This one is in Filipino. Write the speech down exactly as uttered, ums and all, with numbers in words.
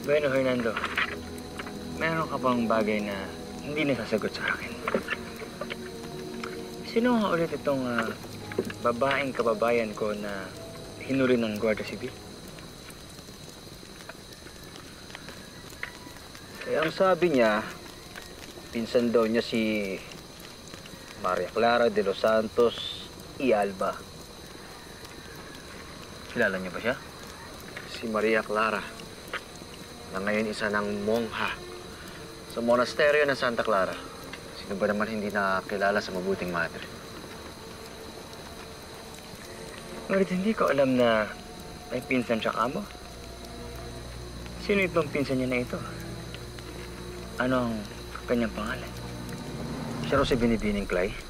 Bueno, Hernando, meron ka bang bagay na hindi nasasagot sa akin? Sino nga ulit itong uh, babaeng kababayan ko na hinuli ng Guardia Civil? Eh, ang sabi niya, pinsan daw niya si Maria Clara de los Santos y Alba. Kilala niyo ba siya? Si Maria Clara, na ngayon isa ng mongha sa monasteryo ng Santa Clara. Sino ba naman hindi nakakilala sa mabuting madre? Ngunit hindi ko alam na may pinsan siya kamo. Sino itong pinsan niya na ito? Ano ang kanyang pangalan? Siya raw si Binibining Clay.